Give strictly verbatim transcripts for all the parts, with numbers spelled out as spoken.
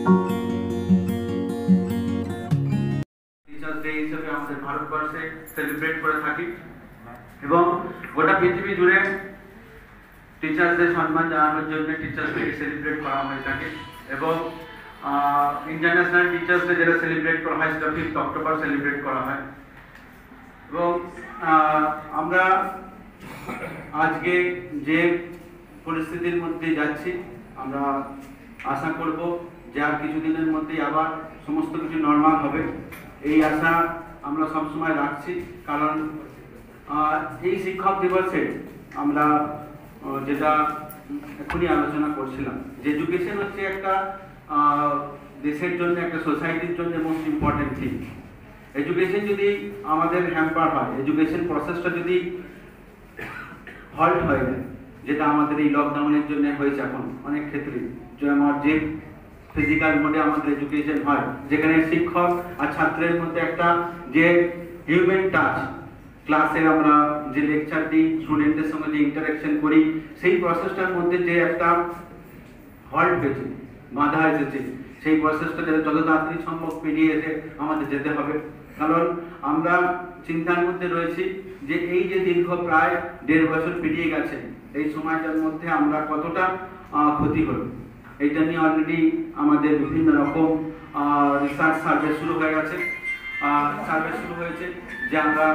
Teachers day হিসেবে আমাদের ভারতবর্ষে সেলিব্রেট করে থাকি এবং গোটা পৃথিবী জুড়ে টিচার্সদের সম্মান জানানোর জন্য টিচার্স ডে সেলিব্রেট করা হয়ে থাকে এবং ইন্টারন্যাশনাল টিচার্স ডে যেটা সেলিব্রেট করা হয় সেটা ফিফথ অক্টোবর সেলিব্রেট করা হয় এবং আমরা আজকে যে পরিস্থিতির মধ্যে যাচ্ছি আমরা আশা করব যে আর কিছুদিনের মধ্যেই আবার সমস্ত কিছু নর্মাল হবে এই আশা আমরা সবসময় রাখছি কারণ এই শিক্ষক দিবসে আমরা যেটা এখনই আলোচনা করছিলাম যে এডুকেশন হচ্ছে একটা দেশের জন্য একটা সোসাইটির জন্য মোস্ট ইম্পর্টেন্ট থিং এডুকেশন যদি আমাদের হ্যাম্পার হয় এডুকেশন প্রসেসটা যদি হল্ট হয়ে যায় যেটা আমাদের এই লকডাউনের জন্য হয়েছে এখন অনেক ক্ষেত্রে যে আমার যে ফিজিক্যাল মোডে আমাদের এডুকেশন হয় যেখানে শিক্ষক আর ছাত্রের মধ্যে একটা যে হিউম্যান টাচ ক্লাসে আমরা যে লেকচার দিই স্টুডেন্টদের সঙ্গে যে ইন্টারাকশন করি সেই প্রসেসটার মধ্যে যে একটা হল্ট হয়েছে বাধা এসেছে সেই প্রসেসটা যত তাড়াতাড়ি সম্ভব পেরিয়ে এসে আমাদের যেতে হবে কারণ আমরা চিন্তার মধ্যে রয়েছি যে এই যে দীর্ঘ প্রায় দেড় বছর পেরিয়ে গেছে এই সময়টার মধ্যে আমরা কতটা ক্ষতি হলো এইটা নিয়ে অলরেডি আমাদের বিভিন্ন রকম রিসার্চ সার্ভে শুরু হয়ে গেছে সার্ভে শুরু হয়েছে যে আমরা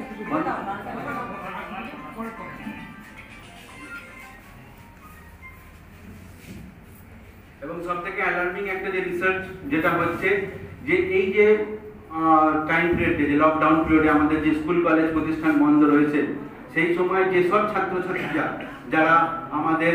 এবং সব থেকে অ্যালার্মিং একটা যে রিসার্চ যেটা হচ্ছে যে এই যে টাইম পিরিয়ডে যে লকডাউন পিরিয়ডে আমাদের যে স্কুল কলেজ প্রতিষ্ঠান বন্ধ রয়েছে সেই সময় যেসব ছাত্রছাত্রীরা যারা আমাদের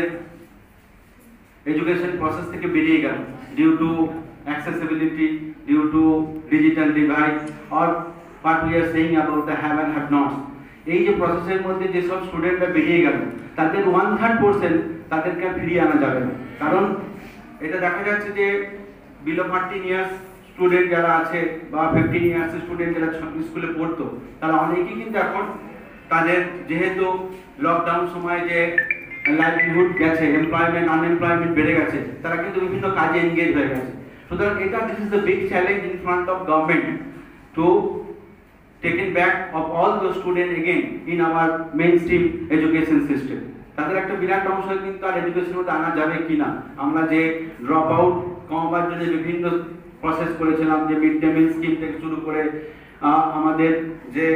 এডুকেশন প্রসেস থেকে বেরিয়ে গেল due to accessibility due to digital divide or what we are saying about the have and have not এই যে প্রসেসের মধ্যে যে সব স্টুডেন্টরা বেরিয়ে গেল তাদের ওয়ান থার্ড পার্সেন্ট তাদেরকে ফিরিয়ে আনা যাবে না কারণ এটা দেখা যাচ্ছে যে বিলো থার্টিন ইয়ার্স স্টুডেন্ট যারা আছে বা ফিফটিন ইয়ার্স স্টুডেন্ট যারা স্কুলে পড়তো তারা অনেকেই কিন্তু এখন তাদের যেহেতু লকডাউন সময় যে লাইভলিহুড গেছে এমপ্লয়মেন্ট আনএমপ্লয়মেন্ট বেড়ে গেছে তারা কিন্তু বিভিন্ন কাজে এনগেজ হয়ে গেছে সুতরাং এটা this is the big challenge in front of government to taken back of all the student again in our main stream education system তাদের একটা বিরাট অংশ কিন্তু আর এডুকেশনের মধ্যে আনা যাবে কিনা আমরা যে ড্রপ আউট কমাবার জন্য বিভিন্ন প্রসেস করেছিলাম যে মিড ডে মিল স্কিম থেকে শুরু করে আমাদের যে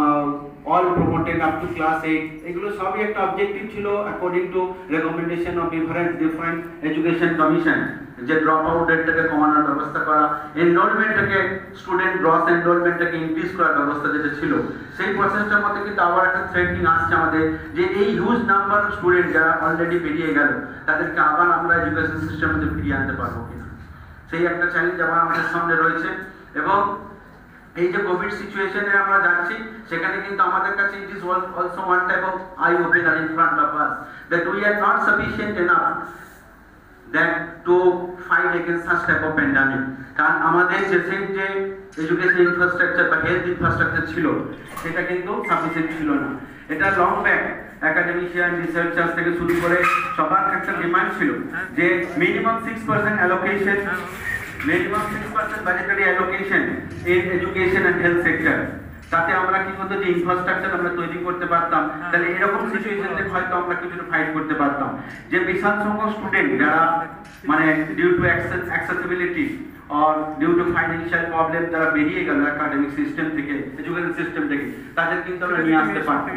all promoted up to class eight এগুলো সবই একটা অবজেক্টিভ ছিল according to recommendation of different different education commission যে ড্রপ আউট রেটটাকে কমানোর ব্যবস্থা করা এনরোলমেন্টটাকে স্টুডেন্ট গ্রস এনরোলমেন্টটাকে ইনক্রিজ করার ব্যবস্থা যেটা ছিল সেই প্রসেসটার মধ্যে কিন্তু আবার একটা থ্রেটনিং আসছে আমাদের যে এই হিউজ নাম্বার অফ স্টুডেন্ট যারা অলরেডি বেরিয়ে গেল তাদেরকে আবার আমরা এডুকেশন সিস্টেমের মধ্যে ফিরিয়ে আনতে পারবো কিনা সেই একটা চ্যালেঞ্জ আবার আমাদের সামনে রয়েছে এবং এই যে কোভিড সিচুয়েশনে আমরা যাচ্ছি সেখানে কিন্তু আমাদের কাছে it is also one type of eye opener in front of us that we are not sufficient enough that to fight against such type of pandemic কারণ আমাদের দেশের যে এডুকেশন ইনফ্রাস্ট্রাকচার বা হেলথ ইনফ্রাস্ট্রাকচার ছিল সেটা কিন্তু সাফিসিয়েন্ট ছিল না এটা লং ব্যাক একাডেমিশিয়ান রিসার্চার্স থেকে শুরু করে সবার একটা ডিমান্ড ছিল যে minimum six percent allocation minimum six percent budgetary allocation in education and health sector তাতে আমরা কি করতে যে ইনফ্রাস্ট্রাকচার আমরা তৈরি করতে পারতাম তাহলে এরকম সিচুয়েশনে হয়তো আমরা কিছুটা ফাইট করতে পারতাম যে বিশাল সংখ্যক স্টুডেন্ট যারা মানে due to accessibility or due to financial problem যারা বেরিয়ে গেল একাডেমিক সিস্টেম থেকে এডুকেশন সিস্টেম থেকে তাদের কিন্তু আমরা নিয়ে আসতে পারতাম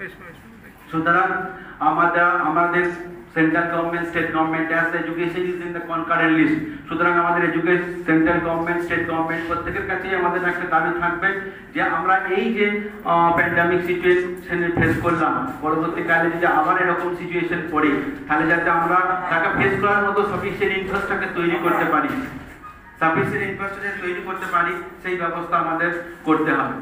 সুতরাং আমাদের আমাদের central government state government as education is in the concurrent list সুতরাং আমাদের education central government state government প্রত্যেকের কাছেই আমাদের একটা দাবি থাকবে যে আমরা এই যে প্যান্ডেমিক সিচুয়েশনে ফেস করলাম পরবর্তীকালে যদি আবার এরকম সিচুয়েশন পড়ে তাহলে যাতে আমরা তাকে ফেস করার মতো সাফিসিয়েন্ট ইনফ্রাস্ট্রাকচার তৈরি করতে পারি সাফিসিয়েন্ট ইনফ্রাস্ট্রাকচার তৈরি করতে পারি সেই ব্যবস্থা আমাদের করতে হবে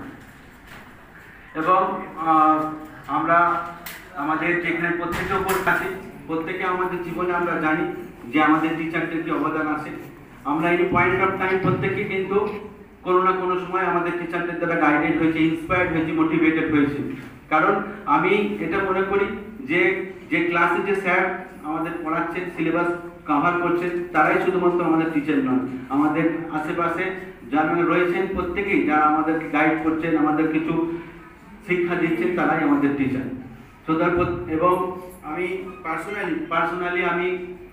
এবং আমরা আমাদের যেখানে প্রত্যেকের উপর কাছে প্রত্যেকে আমাদের জীবনে আমরা জানি যে আমাদের টিচারদের কি অবদান আছে আমরা এই পয়েন্ট অফ টাইম প্রত্যেকে কিন্তু কোনো না কোনো সময় আমাদের টিচারদের দ্বারা গাইডেড হয়েছে ইন্সপায়ার্ড হয়েছে মোটিভেটেড হয়েছে কারণ আমি এটা মনে করি যে যে ক্লাসে যে স্যার আমাদের পড়াচ্ছেন সিলেবাস কভার করছেন তারাই শুধুমাত্র আমাদের টিচার নয়, আমাদের আশেপাশে যারা রয়েছেন প্রত্যেকেই যারা আমাদেরকে গাইড করছেন, আমাদের কিছু শিক্ষা দিচ্ছেন, তারাই আমাদের টিচার। তো তারপর এবং আমি পার্সোনালি পার্সোনালি আমি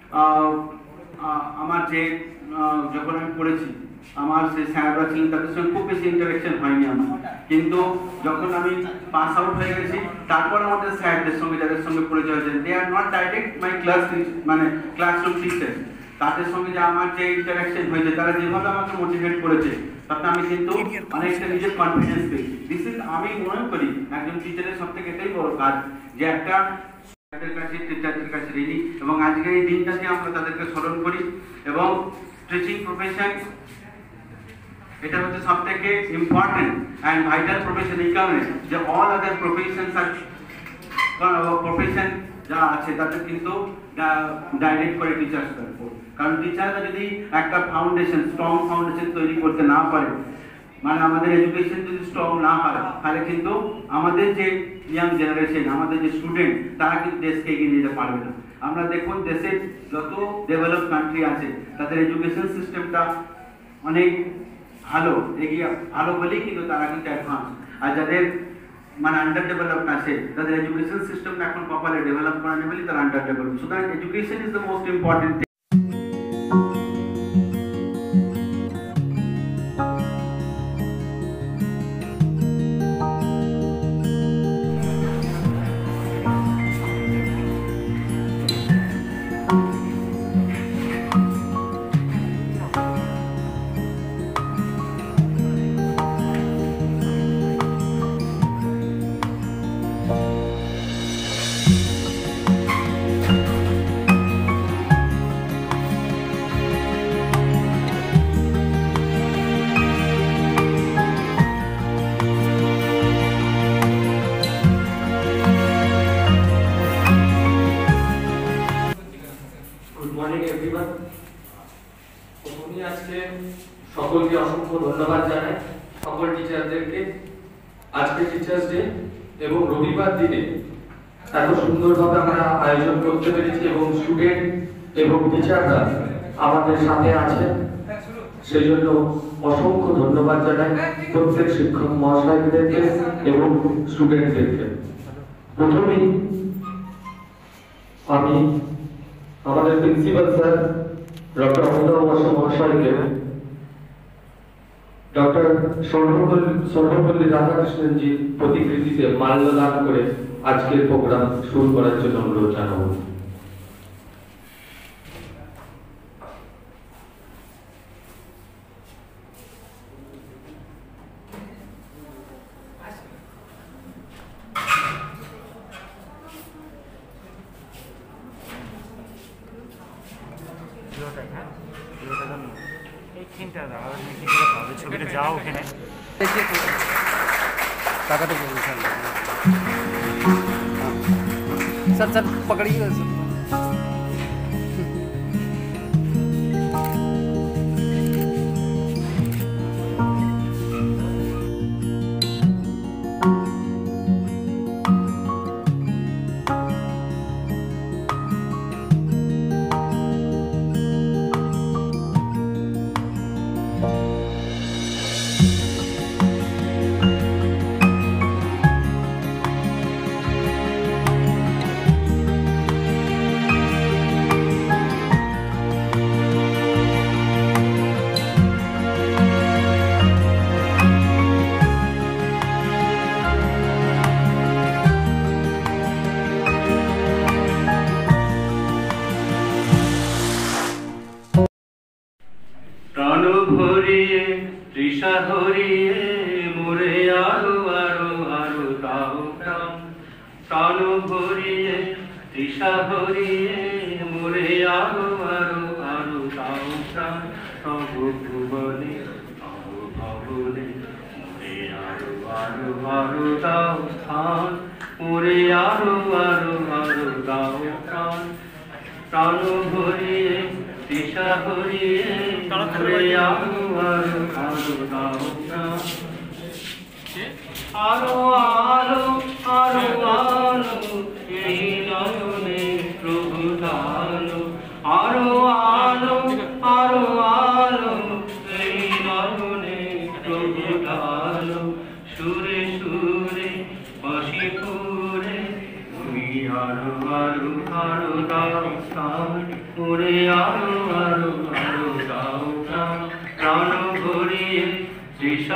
আমার যে যখন আমি পড়েছি আমার যে স্যাররা ছিলেন তাদের সঙ্গে খুব বেশি ইন্টারাকশন হয়নি আমার, কিন্তু যখন আমি পাস আউট হয়ে গেছি তারপর আমাদের স্যারদের সঙ্গে যাদের সঙ্গে পরিচয় হয়েছে, they are not direct my class মানে ক্লাসরুম টিচার, তাদের সঙ্গে যে আমার যে ইন্টারাকশন হয়েছে তারা যেভাবে আমাকে মোটিভেট করেছে তাতে আমি কিন্তু অনেকটা নিজের কনফিডেন্স পেয়েছি। দিস ইজ আমি মনে করি একজন টিচারের সব থেকে এটাই বড় কাজ যে একটা কাছে টিচারদের কাছে রেডি, এবং আজকের এই দিনটাকে আমরা তাদেরকে স্মরণ করি। এবং টিচিং প্রফেশন এটা হচ্ছে সব থেকে ইম্পর্টেন্ট অ্যান্ড ভাইটাল প্রফেশন, এই কারণে যে অল আদার প্রফেশনস আর প্রফেশন যা আছে তাদের কিন্তু ডাইরেক্ট করে টিচার্সদের উপর, কারণ টিচাররা যদি একটা ফাউন্ডেশন স্ট্রং ফাউন্ডেশন তৈরি করতে না পারে, মানে আমাদের এডুকেশন যদি স্ট্রং না হয়, তাহলে কিন্তু আমাদের যে ইয়াং জেনারেশন আমাদের যে স্টুডেন্ট তারা কিন্তু দেশকে এগিয়ে নিতে পারবে না। আমরা দেখুন দেশের যত ডেভেলপ কান্ট্রি আছে তাদের এডুকেশন সিস্টেমটা অনেক ভালো, এগিয়ে ভালো বলেই কিন্তু তারা কিন্তু অ্যাডভান্স, আর যাদের মানে আন্ডার ডেভেলপড আছে তাদের এডুকেশন সিস্টেমটা এখন প্রপারলি ডেভেলপ করা নেই বলে তারা আন্ডার ডেভেলপ। সুতরাং education is the most important. সকলকে অসংখ্য ধন্যবাদ জানাই, সকল টিচারদেরকে। আজকে টিচার্স ডে এবং রবিবার দিনে এত সুন্দরভাবে আমরা আয়োজন করতে পেরেছি এবং স্টুডেন্ট এবং টিচাররা আমাদের সাথে আছেন, সেই জন্য অসংখ্য ধন্যবাদ জানাই প্রত্যেক শিক্ষক মহাশয়দেরকে এবং স্টুডেন্টদেরকে। প্রথমেই আমি আমাদের principal sir doctor Amitabha Basu মহাশয়কে ডক্টর সর্বপল্লী রাধাকৃষ্ণনজির প্রতিকৃতিতে মাল্যদান করে আজকের প্রোগ্রাম শুরু করার জন্য অনুরোধ জানাবো। ছবিটা যাও ওখানে টাকাটা सर सर पकड़िए सर। তৃষা হরিয়ে মোরে আরো আরো আরো দাও প্রাণ, প্রাণ ভরিয়ে তৃষা হরিয়ে মোরে আরো আরো আরো দাও প্রাণ, সব ভুবনে সব ভবনে মোরে আরো আরো আরো দাও স্থান, মোরে আরো আরো আরো দাও প্রাণ, প্রাণ ভরিয়ে তৃষা হরিয়ে মোরে আরো আরো আরো দাও প্রাণ, আরো আরো আরো আরো এই নয়নে প্রভু দাও, আরো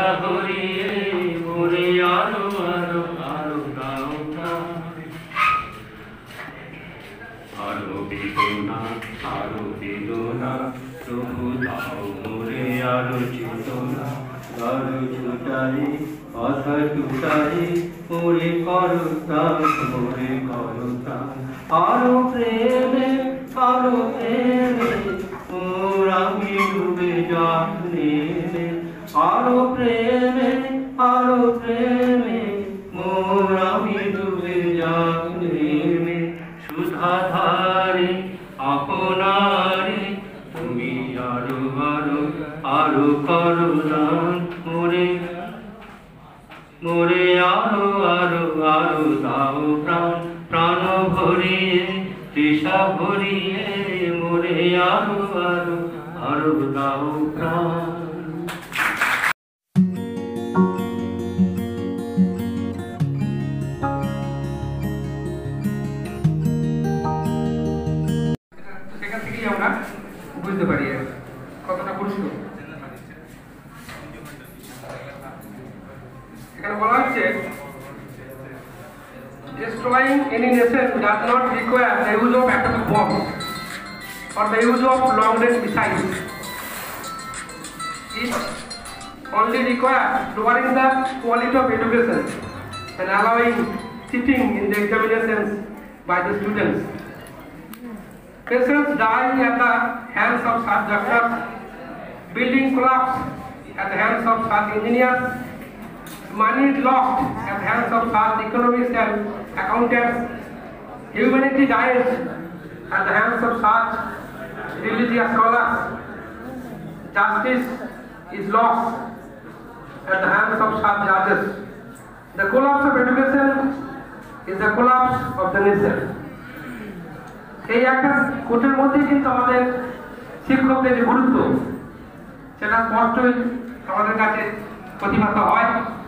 হরিয়ে মোরে আরো আরো আরো দাও প্রাণ আরো বেদনা আরো বেদনা প্রভু দাও মোরে আরো চেতনা আরো ছুটাই কথা টুটাই মোরে করতাম মোরে করতাম আরো প্রেমে আরো প্রেমে মোর আমি ডুবে যাবনে আরো প্রেমে আরো প্রেমে মোর আমি ডুবে যাবনে সুধাধারে আপনারে তুমি আরো আরো আরো করো দান মোরে মোরে আরো আরো আরো দাও প্রাণ প্রাণ ভরিয়ে তৃষা ভরিয়ে মোরে আরো আরো আরো দাও প্রাণ সেখান থেকেই আমরা বুঝতে পারি কতটা পরিষ্কার। এখানে বলা হচ্ছে destroying any nation does not require the use of atomic bombs or the use of long-range missiles. It only requires lowering the quality of education and allowing cheating in the examinations by the students. Patients die at the hands of such doctors, building collapse at the hands of such engineers, money is lost at the hands of such economists and accountants, humanity dies at the hands of such religious scholars, justice is lost at the hands of such judges. The collapse of education is the collapse of the nation. এই একটা কোটের মধ্যে কিন্তু আমাদের শিক্ষকদের যে গুরুত্ব সেটা স্পষ্টই আমাদের কাছে প্রতিভাত হয়।